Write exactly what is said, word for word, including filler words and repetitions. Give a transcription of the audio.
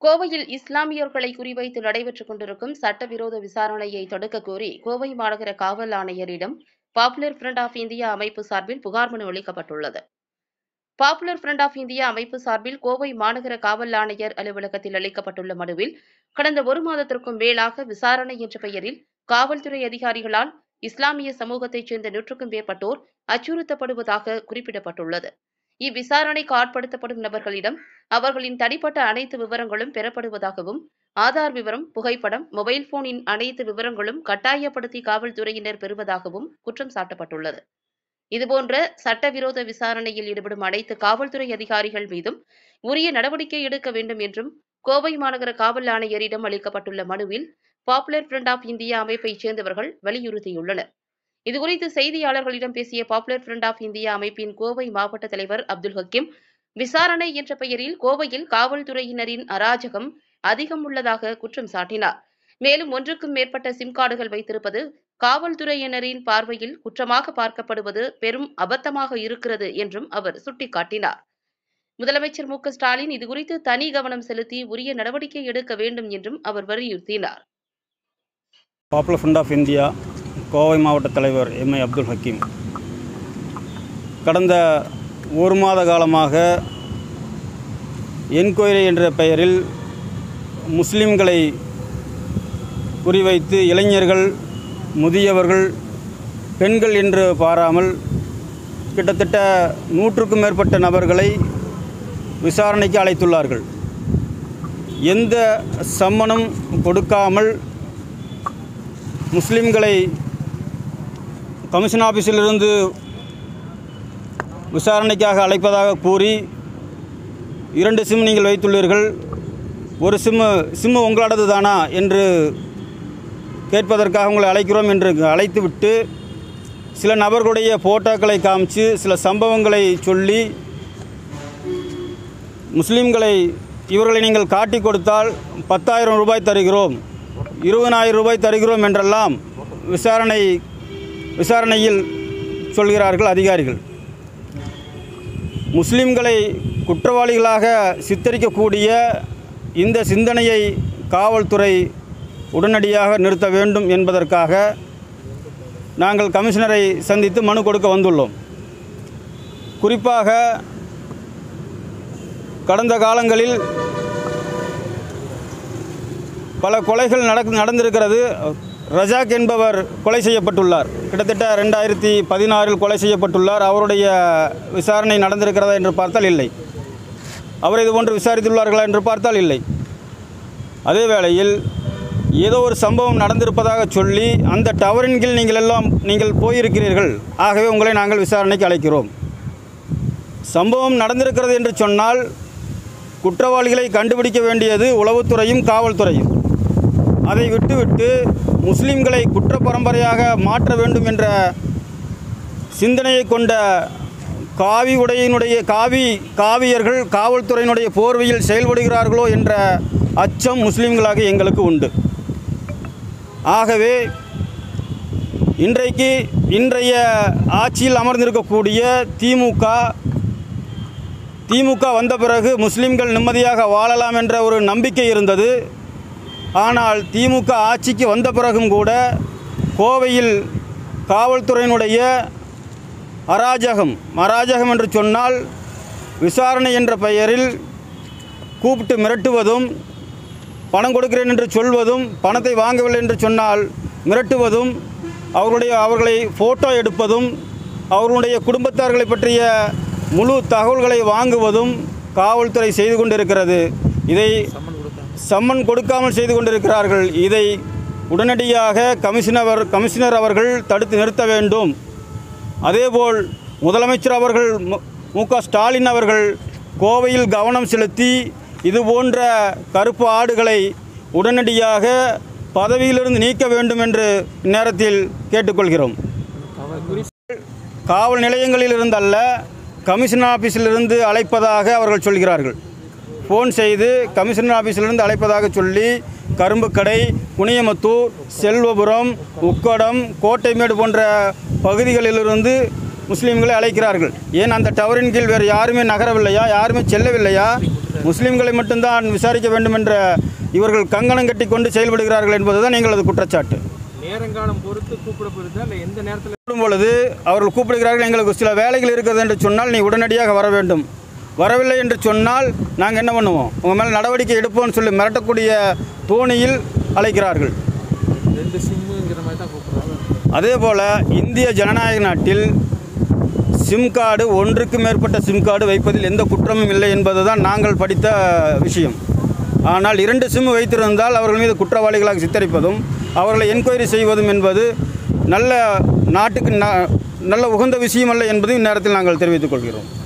கோவையில் இஸ்லாமியர்களை குறிவைத்து நடைபெற்றுக் கொண்டிருக்கும் சட்டவிரோத விசாரணையை தடுக்க கோரி கோவை மாநகர காவல் ஆணையரிடம் பாப்புலர் ஃப்ரண்ட் ஆஃப் இந்தியா அமைப்பு சார்பில் புகார் மனு அளிக்கப்பட்டுள்ளது. பாப்புலர் ஃப்ரண்ட் ஆஃப் இந்தியா அமைப்பு சார்பில் கோவை மாநகர காவல் ஆணையர் அலுவலகத்தில் அளிக்கப்பட்டுள்ள மனுவில், கடந்த ஒரு மாதத்திற்கும் மேலாக விசாரணை என்ற பெயரில் காவல்துறை அதிகாரிகளால் இஸ்லாமிய சமூகத்தைச் சேர்ந்த நூற்றுக்கும் மேற்பட்டோர் அச்சுறுத்தப்படுவதாக குறிப்பிடப்பட்டுள்ளது. இவ்விசாரணைக்கு ஆட்படுத்தப்படும் நபர்களிடம் அவர்களின் தனிப்பட்ட அனைத்து விவரங்களும் பெறப்படுவதாகவும், ஆதார் விவரம், புகைப்படம், மொபைல் போனின் அனைத்து விவரங்களும் கட்டாயப்படுத்தி காவல்துறையினர் பெறுவதாகவும் குற்றம் சாட்டப்பட்டுள்ளது. இதுபோன்ற சட்டவிரோத விசாரணையில் ஈடுபடும் அனைத்து காவல்துறை அதிகாரிகள் மீதும் உரிய நடவடிக்கை எடுக்க வேண்டும் என்றும் கோவை மாநகர காவல் ஆணையரிடம் அளிக்கப்பட்டுள்ள மனுவில் பாப்புலர் ஃப்ரண்ட் ஆஃப் இந்தியா அமைப்பைச் சேர்ந்தவர்கள் வலியுறுத்தியுள்ளனர். இதுகுறித்து செய்தியாளர்களிடம் பேசிய பாப்புலர் ஃப்ரண்ட் ஆஃப் இந்தியா அமைப்பின் கோவை மாவட்ட தலைவர் அப்துல் ஹக்கீம், விசாரணை என்ற பெயரில் கோவையில் காவல்துறையினரின் அராஜகம் அதிகம் உள்ளதாக குற்றம் சாட்டினார். மேலும் ஒன்றுக்கும் மேற்பட்ட சிம் கார்டுகள் வைத்திருப்பது காவல்துறையினரின் பார்வையில் குற்றமாக பார்க்கப்படுவது பெரும் அபத்தமாக இருக்கிறது என்றும் அவர் சுட்டிக்காட்டினார். முதலமைச்சர் மு க ஸ்டாலின் இதுகுறித்து தனி கவனம் செலுத்தி உரிய நடவடிக்கை எடுக்க வேண்டும் என்றும் அவர் வலியுறுத்தினார். Popular front of India Kovai மாவட்ட தலைவர் எம் ஐ அப்துல் ஹக்கீம், கடந்த ஒரு மாத காலமாக என்கொயரி என்ற பெயரில் முஸ்லிம்களை குறிவைத்து இளைஞர்கள், முதியவர்கள், பெண்கள் என்று பாராமல் கிட்டத்தட்ட நூற்றுக்கும் மேற்பட்ட நபர்களை விசாரணைக்கு அழைத்துள்ளார்கள். எந்த சம்மனும் கொடுக்காமல் முஸ்லிம்களை கமிஷன் ஆஃபீஸிலிருந்து விசாரணைக்காக அழைப்பதாக கூறி, இரண்டு சிம் நீங்கள் வைத்துள்ளீர்கள், ஒரு சிம்மு சிம்மு உங்களோடது தானா என்று கேட்பதற்காக உங்களை அழைக்கிறோம் என்று அழைத்துவிட்டு சில நபர்களுடைய ஃபோட்டோக்களை காமிச்சு சில சம்பவங்களை சொல்லி, முஸ்லிம்களை இவர்களை நீங்கள் காட்டி கொடுத்தால் பத்தாயிரம் ரூபாய் தருகிறோம், இருபதாயிரம் ரூபாய் தருகிறோம் என்றெல்லாம் விசாரணை விசாரணையில் சொல்கிறார்கள் அதிகாரிகள். முஸ்லிம்களை குற்றவாளிகளாக சித்தரிக்கக்கூடிய இந்த சிந்தனையை காவல்துறை உடனடியாக நிறுத்த வேண்டும் என்பதற்காக நாங்கள் கமிஷனரை சந்தித்து மனு கொடுக்க வந்துள்ளோம். குறிப்பாக கடந்த காலங்களில் பல கொலைகள் நடக் நடந்திருக்கிறது. ரஜாக் என்பவர் கொலை செய்யப்பட்டுள்ளார். கிட்டத்தட்ட ரெண்டாயிரத்தி பதினாறில் கொலை செய்யப்பட்டுள்ளார். அவருடைய விசாரணை நடந்திருக்கிறதா என்று பார்த்தால் இல்லை. அவர் இதுபோன்று விசாரித்துள்ளார்களா என்று பார்த்தால் இல்லை. அதே வேளையில் ஏதோ ஒரு சம்பவம் நடந்திருப்பதாக சொல்லி அந்த டவரின் கீழ் நீங்கள் எல்லாம் நீங்கள் போயிருக்கிறீர்கள், ஆகவே உங்களை நாங்கள் விசாரணைக்கு அழைக்கிறோம். சம்பவம் நடந்திருக்கிறது என்று சொன்னால் குற்றவாளிகளை கண்டுபிடிக்க வேண்டியது உளவுத்துறையும் காவல்துறையும். அதை விட்டுவிட்டு முஸ்லிம்களை குற்ற பரம்பரையாக மாற்ற வேண்டும் என்ற சிந்தனையை கொண்ட காவி உடையினுடைய காவி காவியர்கள் காவல்துறையினுடைய போர்வையில் செயல்படுகிறார்களோ என்ற அச்சம் முஸ்லிம்களாக எங்களுக்கு உண்டு. ஆகவே இன்றைக்கு இன்றைய ஆட்சியில் அமர்ந்திருக்கக்கூடிய திமுக திமுக வந்த பிறகு முஸ்லிம்கள் நிம்மதியாக வாழலாம் என்ற ஒரு நம்பிக்கை இருந்தது. ஆனால் திமுக ஆட்சிக்கு வந்த பிறகும் கூட கோவையில் காவல்துறையினுடைய அராஜகம் அராஜகம் என்று சொன்னால் விசாரணை என்ற பெயரில் கூப்பிட்டு மிரட்டுவதும், பணம் கொடுக்கிறேன் என்று சொல்வதும், பணத்தை வாங்கவில்லை என்று சொன்னால் மிரட்டுவதும், அவர்களுடைய அவர்களை ஃபோட்டோ எடுப்பதும், அவர்களுடைய குடும்பத்தார்களை பற்றிய முழு தகவல்களை வாங்குவதும் காவல்துறை செய்து கொண்டிருக்கிறது. இதை சம்மன் கொடுக்காமல் செய்து கொண்டிருக்கிறார்கள். இதை உடனடியாக கமிஷனர் கமிஷனர் அவர்கள் தடுத்து நிறுத்த வேண்டும். அதேபோல் முதலமைச்சர் அவர்கள் மு க ஸ்டாலின் அவர்கள் கோவையில் கவனம் செலுத்தி இதுபோன்ற கருப்பு ஆடுகளை உடனடியாக பதவியிலிருந்து நீக்க வேண்டும் என்று இந்நேரத்தில் கேட்டுக்கொள்கிறோம். காவல் நிலையங்களில் இருந்தல்ல, கமிஷனர் ஆஃபீஸிலிருந்து அழைப்பதாக அவர்கள் சொல்கிறார்கள். ஃபோன் செய்து கமிஷனர் ஆஃபீஸிலிருந்து அழைப்பதாக சொல்லி கரும்புக்கடை, குனியமுத்தூர், செல்வபுரம், உக்கடம், கோட்டைமேடு போன்ற பகுதிகளிலிருந்து முஸ்லீம்களை அழைக்கிறார்கள். ஏன் அந்த டவரின் கீழ் வேறு யாருமே நகரவில்லையா, யாருமே செல்லவில்லையா? முஸ்லீம்களை மட்டும்தான் விசாரிக்க வேண்டும் என்ற இவர்கள் கங்கணம் கட்டி கொண்டு செயல்படுகிறார்கள் என்பதுதான் எங்களது குற்றச்சாட்டு. நேரங்காலம் பொறுத்து கூப்பிடப்படுது இல்லை எந்த நேரத்தில் கூடும் பொழுது அவர்கள் கூப்பிடுகிறார்கள், எங்களுக்கு சில வேலைகள் இருக்கிறது என்று சொன்னால் நீ உடனடியாக வர வேண்டும், வரவில்லை என்று சொன்னால் நாங்கள் என்ன பண்ணுவோம், உங்கள் மேலே நடவடிக்கை எடுப்போம்னு சொல்லி மிரட்டக்கூடிய தோணியில் அழைக்கிறார்கள். ரெண்டு சிம்முங்கிற மாதிரி தான் கூப்பிட்றாங்க. அதே போல் இந்திய ஜனநாயக நாட்டில் சிம் கார்டு ஒன்றுக்கு மேற்பட்ட சிம் கார்டு வைப்பதில் எந்த குற்றமும் இல்லை என்பது தான் நாங்கள் படித்த விஷயம். ஆனால் இரண்டு சிம் வைத்திருந்தால் அவர்கள் மீது குற்றவாளிகளாக சித்தரிப்பதும் அவர்களை என்கொயரி செய்வதும் என்பது நல்ல நாட்டுக்கு நல்ல உகந்த விஷயம் அல்ல என்பதை இந்நேரத்தில் நாங்கள் தெரிவித்துக் கொள்கிறோம்.